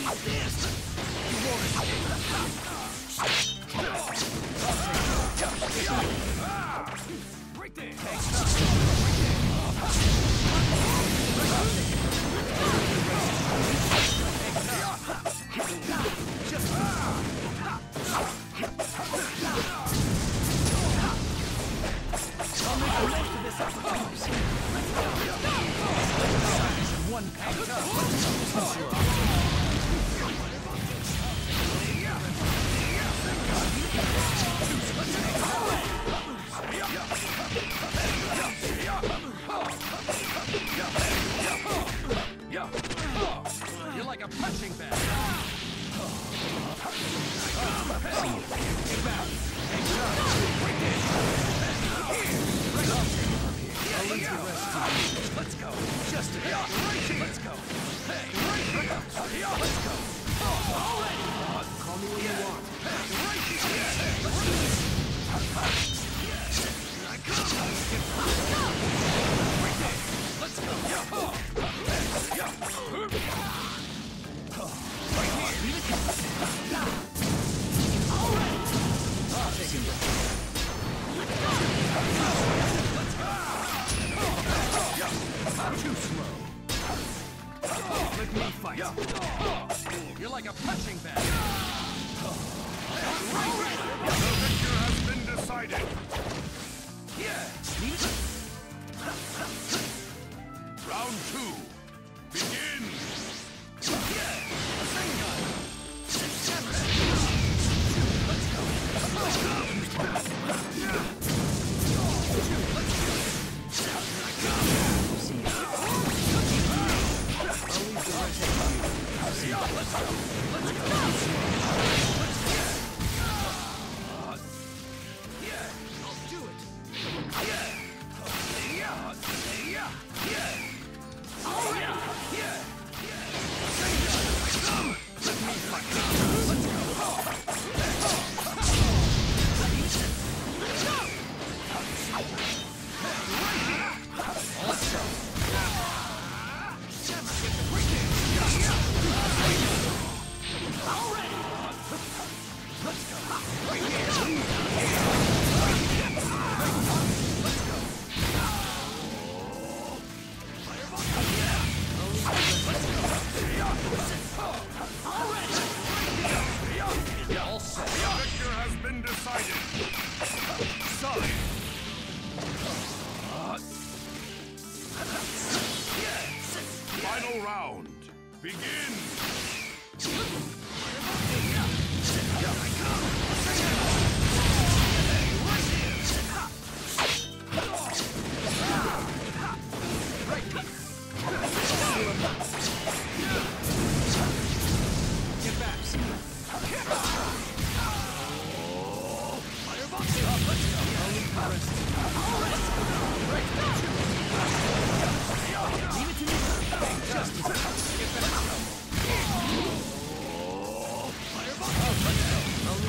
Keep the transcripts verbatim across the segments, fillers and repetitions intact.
Right there. One packed up. You're like a punching bag. Get back. Let's go. Just a bit. Let's go. Hey, let's go. All right. Call me when you want. Right here. Let's do this. Here I come. Right there. Let's go. Right here. All right. I'll take him. Let's go. Too slow. Let me fight. You're like a punching bag. The victor has been decided. Yeah. Round two. Begin. Yeah. Rasengan. Let's go. Let's go. Let's go. Let's go. Let's go. Yeah. I'll do it. Yeah. Yeah. Yeah. Yeah. Oh yeah. Yeah. Yeah. Let me fight. Let's go. Let's go. Already! Let's go! Right here! Let's go! Fireball! Yeah! Let's go! Already! All set! The victor has been decided. Solid! Final round. Begin. Get back. Fireball! Let's go! Let's go! Right. Leave it to me. Just get back. Fireball! Let's go!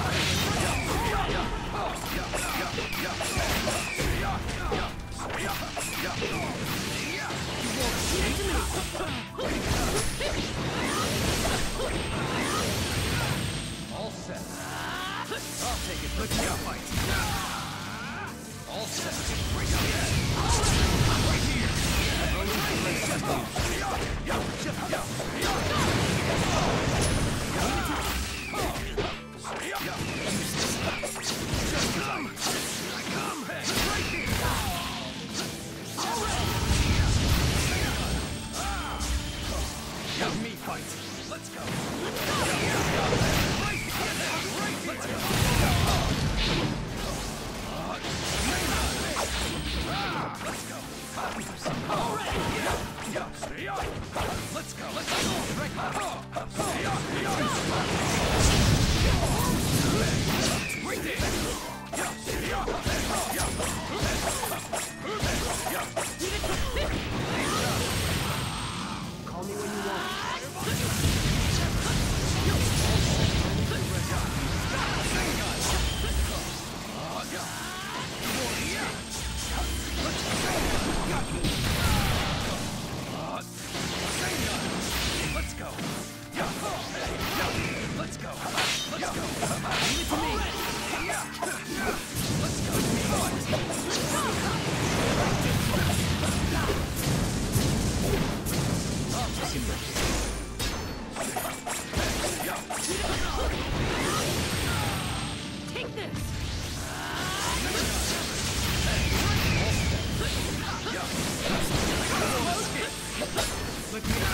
All set. I'll take it. Let's go fight. All set. Right here. Right here. Just go. Just go. I come. Right here. All right. Let me fight. Let's go. Right here. Let's go. Let's go. Already. Yeah. Let's go. Let's go. Right. Right there. Call me when you want. Let's go. with me?